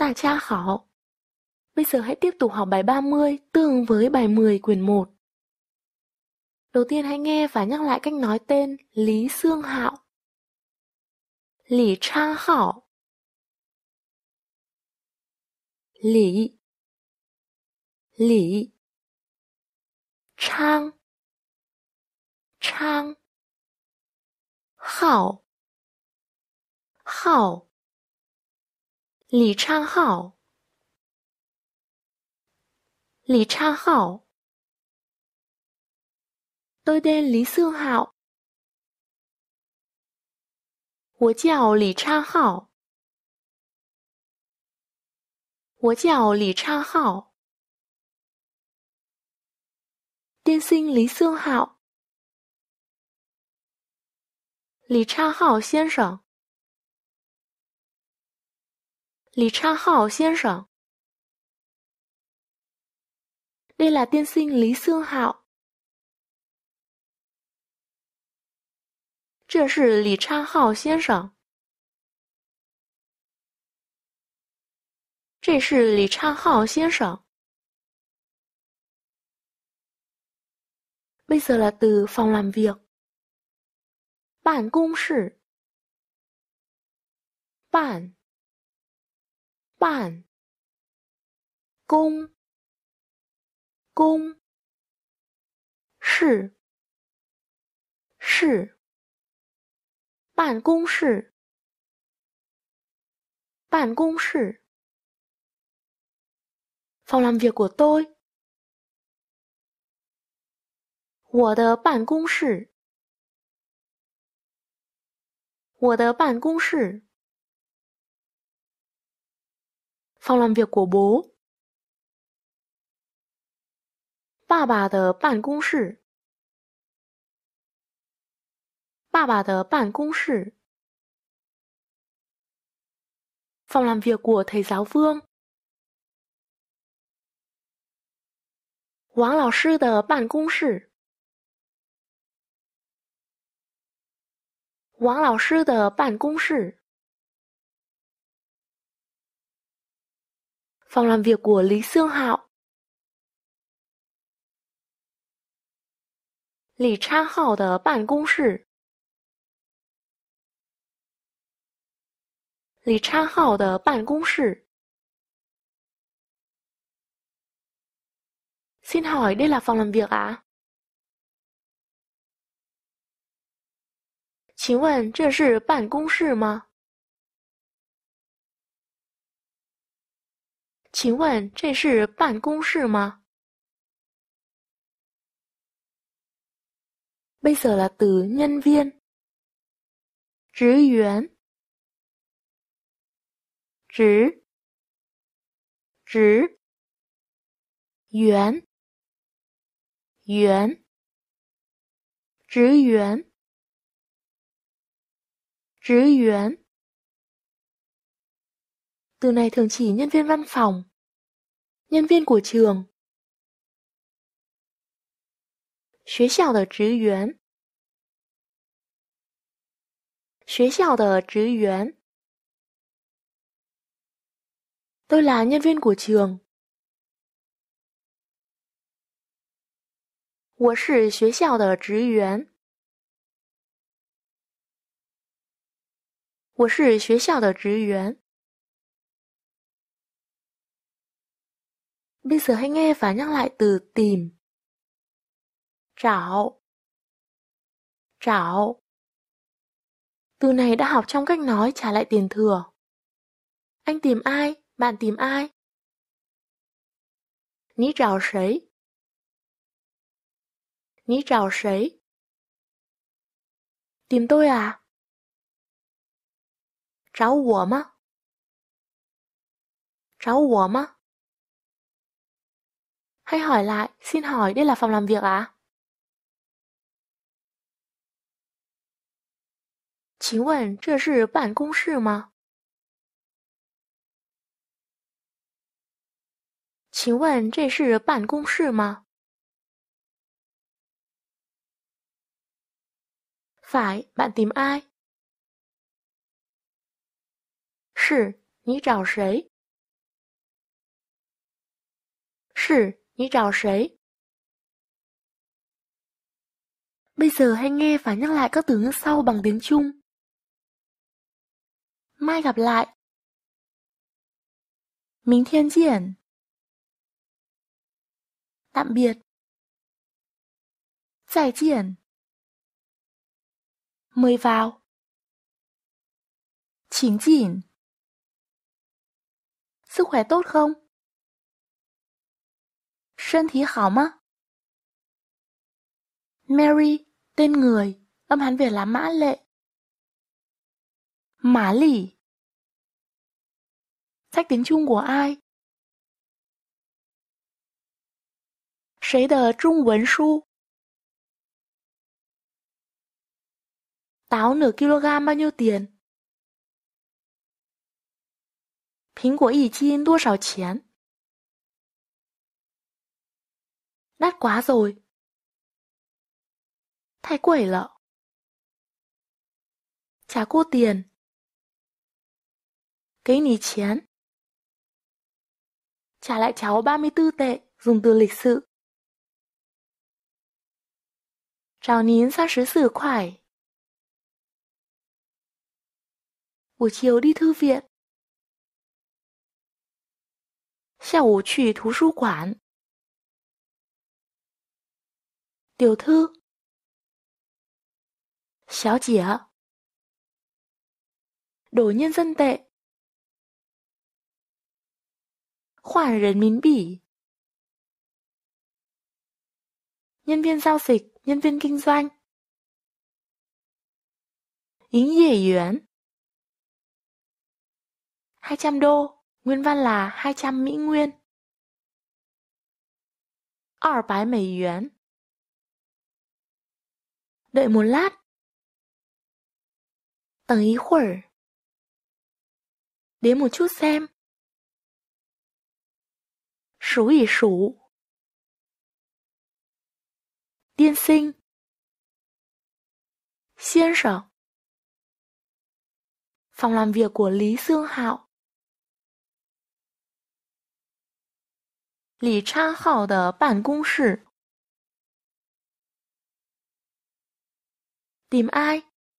Đại gia hảo. Bây giờ hãy tiếp tục học bài 30 tương ứng với bài 10 quyển 1. Đầu tiên hãy nghe và nhắc lại cách nói tên Lý Xương Hạo. Lý Trang Hảo. Lý Trang Hảo Lý Trang Hảo. Lý Trang Hảo. Tôi tên Lý Xương Hạo. 我叫李昌浩。我叫李昌浩。tiên sinh Lý Xương Hạo。李昌浩先生。李昌浩先生。đây là tiên sinh Lý Xương Hạo。这是李昌浩先生。这是李昌浩先生。Bây giờ là từ phòng làm việc. Bàn công sự. Bàn công sự. Bàn công sự. Bàn công sự. Phòng làm việc của tôi. 我的办公室。我的办公室。phòng làm việc của bố. 爸爸的办公室。爸爸的办公室。phòng làm việc của thầy giáo Vương. 王老师的办公室。王老师的办公室。phòng làm việc của Lý Xương Hạo. 李昌浩的办公室。李昌浩的办公室。Xin hỏi đây là phòng làm việc ạ? 请问这是办公室吗？请问这是办公室吗？ Bây giờ là từ nhân viên. 职员。职员职员。 Từ này thường chỉ nhân viên văn phòng, nhân viên của trường. 学校的职员。学校的职员。 Tôi là nhân viên của trường. 我是学校的职员。我是学校的职员。 Bây giờ hãy nghe và nhắc lại từ tìm. 找 Từ này đã học trong cách nói trả lại tiền thừa. Anh tìm ai? Bạn tìm ai? 你找谁? 你找谁? Tìm tôi à? 找我吗? 找我吗? Hay hỏi lại, xin hỏi đây là phòng làm việc à? 请问这是办公室吗？请问这是办公室吗？ Phải, bạn tìm ai? 是，你找谁？ 是，你找谁? Bây giờ hãy nghe và nhắc lại các từ ngữ sau bằng tiếng Trung. Mai gặp lại. 明天见. Tạm biệt. 再见. Mời vào. 请进. Sức khỏe tốt không? 身体好吗? Mary, tên người, âm Hán Việt là Mã Lệ. Mã Lị. Sách tiếng Trung của ai? 谁的中文书? Táo nửa kg bao nhiêu tiền? 苹果一斤多少钱? Đắt quá rồi. 太贵了. Trả cô tiền. 给你钱. Trả lại cháu 34 tệ, dùng từ lịch sự. 找您34块. Buổi chiều đi thư viện. 下午去图书馆. Tiểu thư. 小姐. Đổi nhân dân tệ. 换人民币. Nhân viên giao dịch, nhân viên kinh doanh. 营业员. 200 đô, nguyên văn là 200 Mỹ Nguyên. 200 美元. Đợi một lát. 等一会儿. Đến một chút xem. 数一数. Tiên sinh. 先生. Phòng làm việc của Lý Sương Hạo. 李昌浩的办公室. Tìm ai?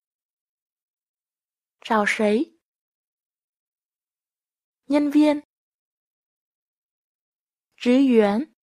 找谁? Nhân viên. 职员.